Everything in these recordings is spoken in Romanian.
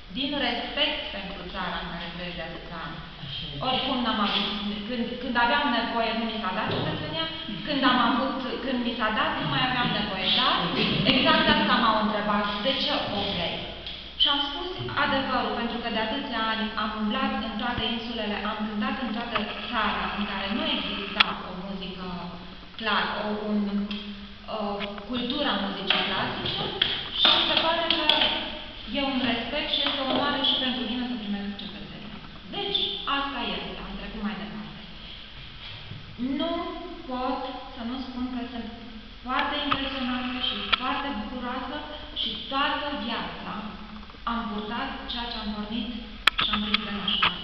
din respect pentru țara în care trăiesc de atâția ani. Oricum n-am avut, când aveam nevoie nu mi s-a dat cetățenia, când mi s-a dat nu mai aveam nevoie, dar exact asta m-au întrebat, de ce o vrei? Și am spus adevărul, pentru că de atâția ani am umblat în toate insulele, am cântat în toată țara în care nu exista o muzică clar, o cultură a muzicii clasice și se pare că e un respect și este o onoare și pentru mine să primesc cetățenia. Deci, asta este, am trecut mai departe. Nu pot să nu spun că sunt foarte impresionată și foarte bucuroasă și toată viața am purtat ceea ce am pornit și am primit de la școală.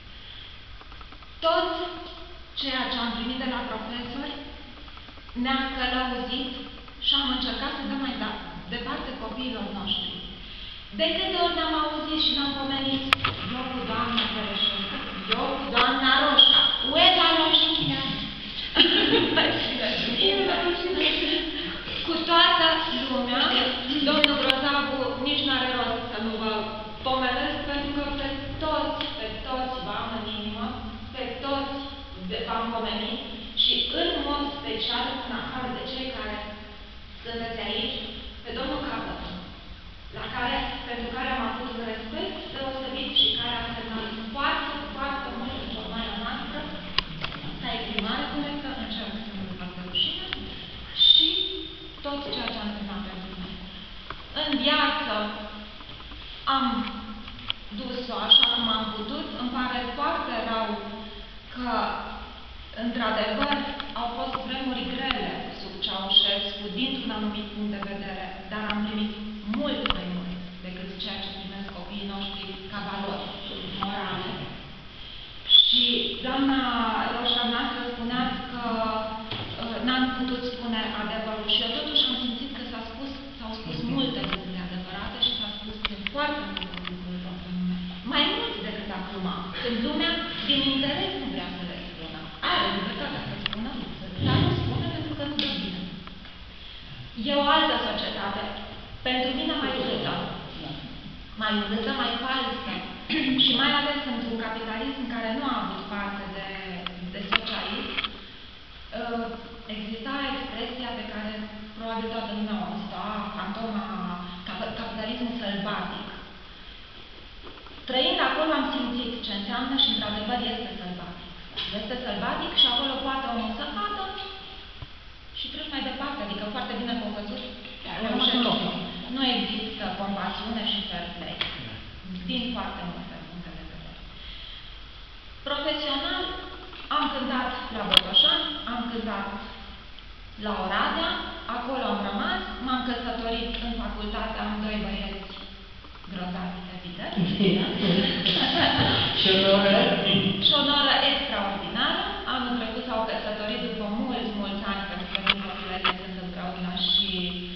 Tot ceea ce am primit de la profesori ne-a călăuzit și am încercat să dăm mai departe copiilor noștri. De câte ori ne-am auzit și ne-am pomenit, eu cu doamna Tereșencă, eu cu doamna Roșca, uela Roșchina, cu toată lumea, domnul Grozavu nici n-are rost să nu vă pomenesc, pentru că pe toți v-am în inimă, pe toți v-am pomenit și în mod special, în afară de cei care sunteți aici, pe domnul Capătă, pentru care am avut un respect deosebit și care a semnat foarte mult în formarea noastră, ca exprimare corectă, încerc să nu fac de rușine, și tot ceea ce am semnat pentru noi. În viață am dus-o așa cum am putut, îmi pare foarte rău că, într-adevăr, au fost vremuri grele sub Ceaușescu, dintr-un anumit punct de vedere, dar am primit mult mai mult decât ceea ce primesc copiii noștri ca valori morale. Și, doamna Roșca, noastră spuneați că n-am putut spune adevărul și eu totuși am simțit că s-au spus multe lucruri adevărate și s-a spus foarte multe lucruri pentru lume. Mai mult decât acum, când lumea, din interes, nu vrea să le spună. Are libertatea să spună, dar nu spune pentru că nu dă bine. E o altă societate, pentru mine mai urâtă, mai falsă și mai ales într-un capitalism care nu a avut parte de socialism. Exista expresia pe care probabil toată lumea o auzit, fantoma, capitalismul sălbatic. Trăind acolo am simțit ce înseamnă și într-adevăr este sălbatic. Este sălbatic și acolo poate omul să facă și treci mai departe, adică foarte bine povățut. Nu există compasiune și fair play. Din foarte multe puncte de vedere. Profesional, am cântat la Botoșani, am cântat la Oradea, acolo am rămas, m-am căsătorit în facultate, am doi băieți grozavi, evident. Și o noră extraordinară. Anul trecut s-au căsătorit după mulți ani, pentru că din copilele sunt împreună și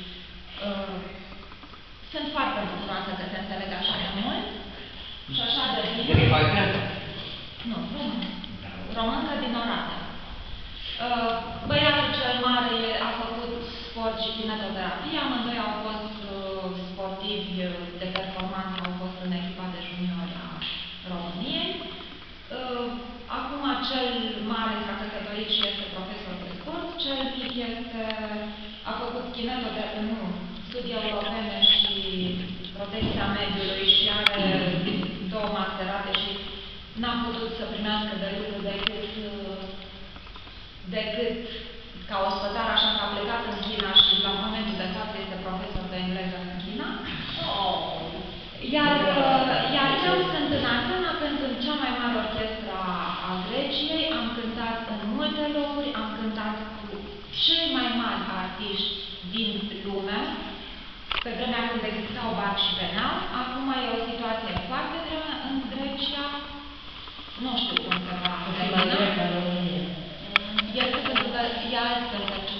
sunt foarte bucuroasă că se înțeleg așa de mult și așa de bine. Nu, româncă din Oradea. Băiatul cel mare a făcut sport și kinetoterapie, amândoi au fost sportivi de performanță, au fost în echipa de juniori a României. Acum cel mare s-a căsătorit și este profesor de sport, cel mic a făcut studii europene și protecția mediului și are două masterate și n-a putut să primească de lucru decât ca ospătar, așa că a plecat în China și la momentul de față este profesor de engleză în China. Iar eu sunt în Atena, cânt în cea mai mare orchestră a Greciei, am cântat în multe locuri, am cântat cu cei mai mari artiști din lume, pe vremea când existau Bach și Venau. Acum e o situație foarte grea în Grecia, nu știu cum se va termina. Este pentru că e altfel de ce.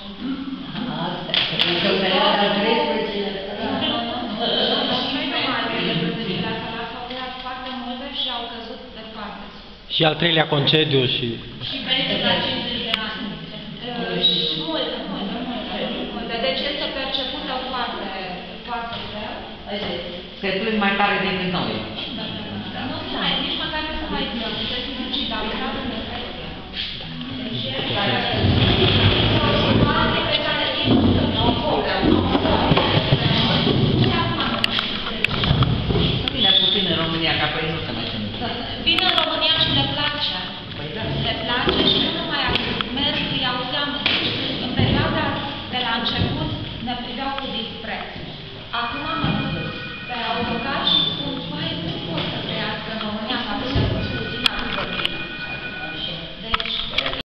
Și au căzut de foarte sus. Și al treilea concediu și... Și pentru la 50 de ani. Și multe. Deci este percepută foarte greu. Se plâng mai tare decât noi. Hai, nici măcar nu să mai dăm.